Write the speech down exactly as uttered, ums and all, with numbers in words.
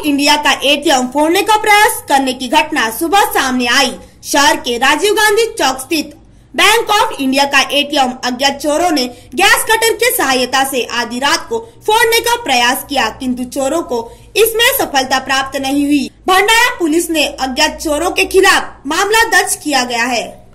India का ATM फोड़ने का प्रयास करने की घटना सुबह सामने आई। शहर के राजीव गांधी चौक स्थित बैंक ऑफ इंडिया का एटीएम अज्ञात चोरों ने गैस कटर की सहायता से आधी रात को फोड़ने का प्रयास किया, किंतु चोरों को इसमें सफलता प्राप्त नहीं हुई। भंडारा पुलिस ने अज्ञात चोरों के खिलाफ मामला दर्ज किया गया है।